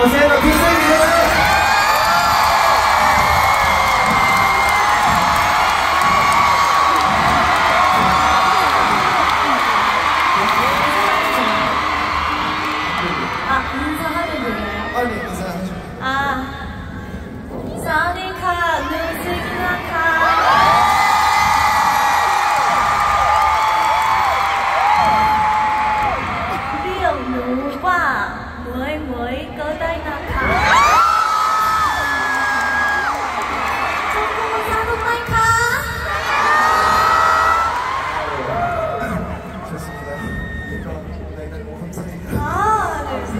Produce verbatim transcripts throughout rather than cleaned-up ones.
อเสียงกับพี่ซี่เลย 아, 네, 인사하죠. 아, 사니카, 누스기나카. 리얼 누와, 뭐이 뭐이 꺼다이나카. 조금은 사동마이카. 좋습니다. 이거 내가 너무 감사해요. 아, 네, 네.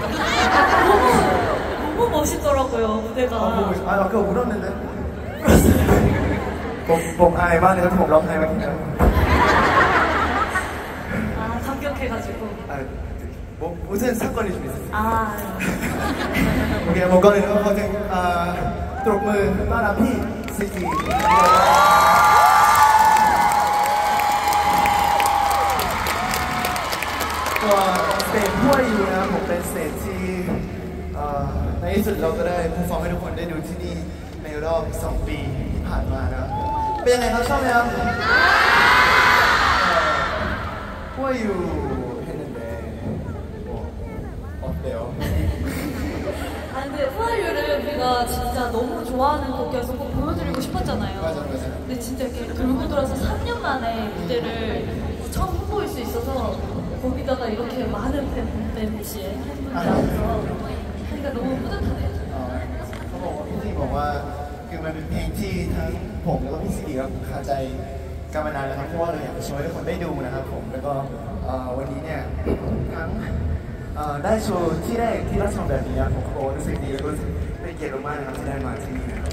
너무 멋있더라고요, 무대가. 아, 뭐, 아, 아까 울었는데? 울었어요. 뭐, 뭐, 아, 에바는 같은 거 올라오는 거 같은데. 아, 감격해가지고. 아, 뭐, 무슨 사건이 좀 있었어요. 아, 오케이, 뭐, 거는, 어제, 아, 뚜룩문, 따라피, 시기.ตัวสเตจทั่วอยู่นะผมเป็นสเตจที่ในที่สุดเราก็ได้พูดฟอร์มให้ทุกคนได้ดูที่นี่ในรอบสองปีที่ผ่านมานะเป็นยังไงครับชอบไหมครับทั่วอยู่했는데 뭐 어때요? 아 근데 후아유를 우리가 진짜 너무 좋아하는 곡이어서 꼭 보여드리고 싶었잖아요. 맞아 맞아. 근데 진짜 이렇게 돌고 돌아서 삼 년 만에 무대를 처음 선보일 수 있어서 거기다가 이렇게 많은 팬분들이 팬분들이라서 하니까 너무 뿌듯하네요. เขาบอกว่าพี่ซีบอกว่าคือมันเป็นเพลงที่ทั้งผมแล้วก็พี่ซีครับคาใจกันมานานแล้วครับเพราะว่าเราอยากจะโชว์ให้ทุกคนได้ดูนะครับผมแล้วก็วันนี้เนี่ยทั้งได้โชว์ที่แรกที่ราชมังแบบนี้ผมก็รู้สึกดีแล้วก็รู้สึกเป็นเกียรติมากนะครับที่ได้มาที่นี่นะครับ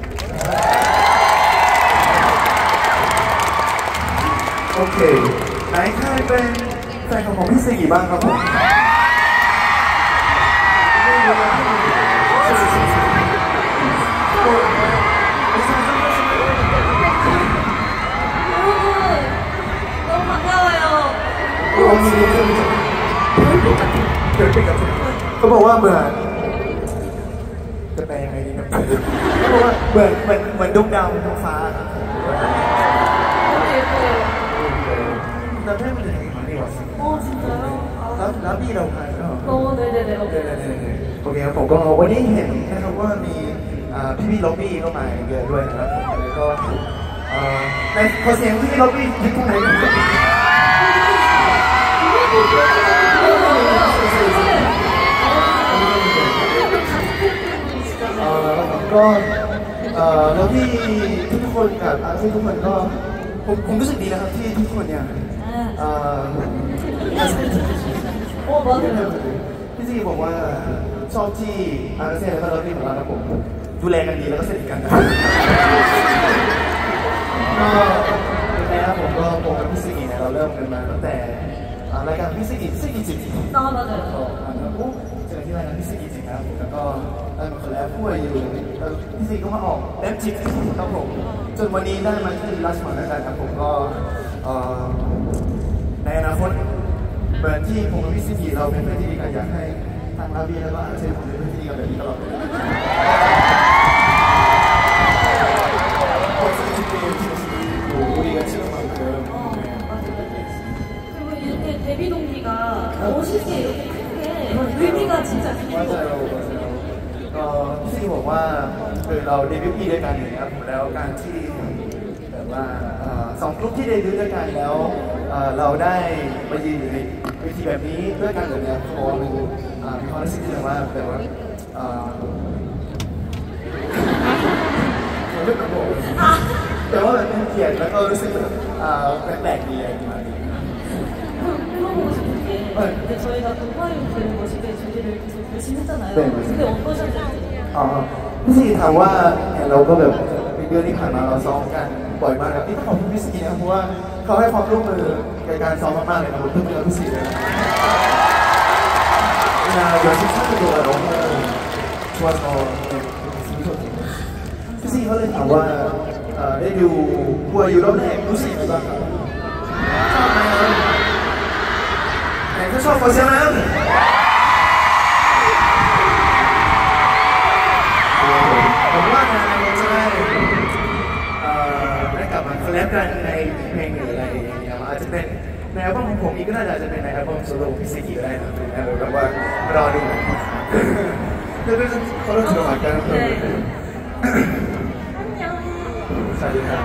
โอเคไหนใครเป็นแฟนของพี่ซีบ้างครับผม 너무 반가워요. เขาบอกว่าเหมือนจะแปลยังไงดีนะเขาบอกว่าเหมือนเหมือนเหมือนดวงดาวบนท้องฟ้าเราได้มาจากไหนมาเนี่ย 어 진짜요? แล้วแล้วพี่เราใครเนาะ 어 네네네. โอเคโอเคครับผมก็วันนี้เห็นนะครับว่ามีพี่พี่ล็อบบี้เข้ามาเยอะด้วยนะครับผมแล้วก็ในขอเสียงพี่ล็อบบี้ที่ตรงไหนกันก็แล้วที่ทุกคนกับที่ทุกคนก็ผมผมรู้สึกดีนะครับที่ทุกคนเนี่ยโอ้บอกเลยพี่ซีบอกว่าชอบที่อาเซียนและเราที่ของเรานะผมดูแลกันดีแล้วก็สนิทกันก็ในนะครับผมก็ผมกับพี่ซีเนี่ยเราเริ่มกันมาตั้งแต่รายการพี่ซีซีกิจิน้องมาเลยปุ๊บเจอที่รายการพี่ซีกิจินะครับผมแล้วก็ได้มาคนแรกพูดอยู่พี่ซีก็มาออกแรปจิตครับผมจนวันนี้ได้มาที่ราชมังแล้วกันครับผมก็ในอนาคตเหมือนที่ผมกับพี่ซีเราเป็นเพื่อนที่ดีกันอยากให้ทางลาบีแล้วก็อาเซียนผมเป็นเพื่อนที่ดีกันแบบนี้ตลอดเลย우리가 지금 만큼 그리고 이렇게 데뷔 동기가 멋있게 이렇게 큰게 의미가 진짜 깊은 것 같아요. 맞아요. 어,พี่บอกว่าคือเราเดบิวต์ปีด้วยกันอย่างเงี้ยผมแล้วการที่แบบว่าสองกลุ่มที่เดบิวต์ด้วยกันแล้วเราได้มายืนอยู่ในเวทีแบบนี้ด้วยกันแบบนี้เพราะว่ามันมีความรู้สึกที่แบบว่าแบบว่าเรื่องระบบแต่ว่าแบบเป็นเกียรติแล้วก็รู้สึกแบบแปลกๆดีอะไรประมาณนี้ 물어보고 싶은 게 근데 저희가 또 후아유 무대를 멋있게 준비를 계속 열심히 했잖아요. 네, 근데 어떠셨나요? อ๋อพี่ซีถามว่าเราก็แบบเดือนที่ผ่านมาเราซ้อมกันบ่อยมากครับพี่ต้องขอบคุณพี่ซีนะเพราะว่าเขาให้ความร่วมมือในการซ้อมมากๆเลยนะผมเพิ่งเจอพี่ซีเลย나 열심히 찾아도 너무 좋아서พี่ซีเขาเลยถามว่าได้ดูบัวอยู่รอบแรกรู้สึกยังไงบ้างครับชอบไหมไหนก็ชอบขอเสียงนะของผมอีกก็น่าจะเป็นในอัลบั้มโซโล่พิเศษก็ได้นะแบบว่ารอดูเดี๋ยวเขาเริ่มจะมากันสวัสดีครับ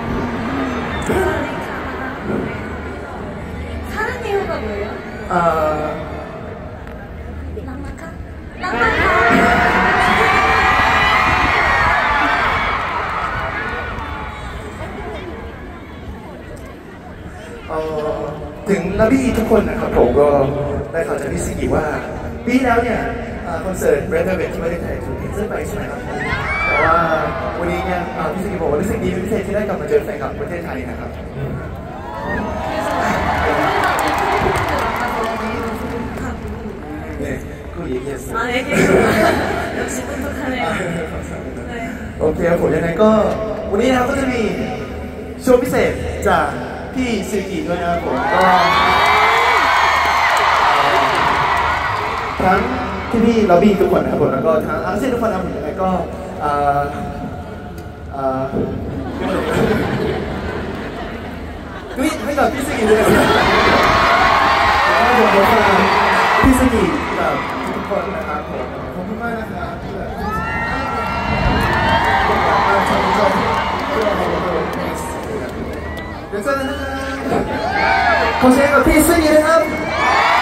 사랑해요가 뭐예요? เอ่อ 랑마카? 랑마카! เอ่อถึงลาบี้ทุกคนนะครับผมก็ได้ข่าวจากพี่ซิกิว่าปีแล้วเนี่ยคอนเสิร์ต Red Velvet ที่ประเทศไทยถูกแคนเซิลไปใช่ไหมครับแต่ว่าวันนี้เนี่ยพี่ซิกิบอกว่ารู้สึกดีเป็นพิเศษที่ได้กลับมาเจอแฟนคลับประเทศไทยนะครับ 네, 그거 얘기했어요. 아, 얘기했구나. 역시 똑똑하네요. 네. โอเคครับผมยังไงก็วันนี้นะครับก็จะมีโชว์พิเศษจากพี่ซิกิด้วยนะครับผมก็ทั้งที่พี่ล็อบบี้ทุกคนนะครับผมแล้วก็ทั้งทั้งเซนทุกคนนะครับผมยังไงก็อ่าอ่าไม่ไม่กับพี่ซิกิเลยพี่สกีกับทุกคนนะครับผมขอบคุณมากนะครับที่แบบชมชมเพื่อให้เราเดี๋ยวเจอกันนะครับขอเชิญกับพี่สกีนะครับ